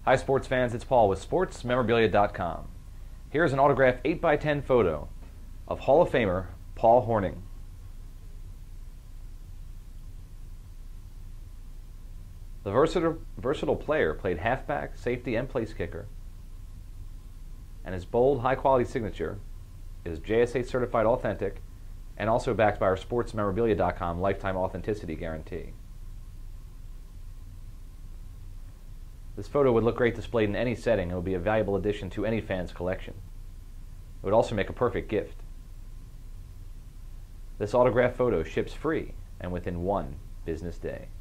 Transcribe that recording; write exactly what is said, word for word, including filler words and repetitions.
Hi sports fans, it's Paul with Sports Memorabilia dot com. Here's an autographed eight by ten photo of Hall of Famer Paul Hornung. The versatile, versatile player played halfback, safety, and place kicker, and his bold, high-quality signature is J S A certified authentic and also backed by our Sports Memorabilia dot com lifetime authenticity guarantee. This photo would look great displayed in any setting and would be a valuable addition to any fan's collection. It would also make a perfect gift. This autographed photo ships free and within one business day.